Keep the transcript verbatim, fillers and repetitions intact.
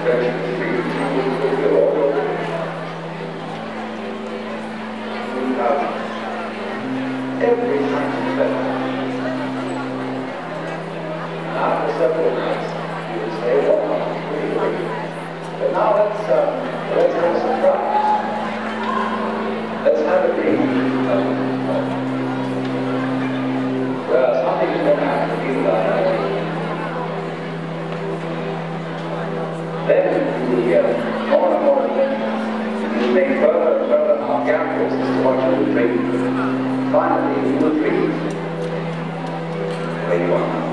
Every time you spend after several nights, you would say, well, I'm pretty great. But now let's, um, let's have a surprise. Let's have a date. Well, something's going to happen to you that night. Then we, uh, more and more, we make further and further our gambles as to what you will dream. Finally, you will dream where you are.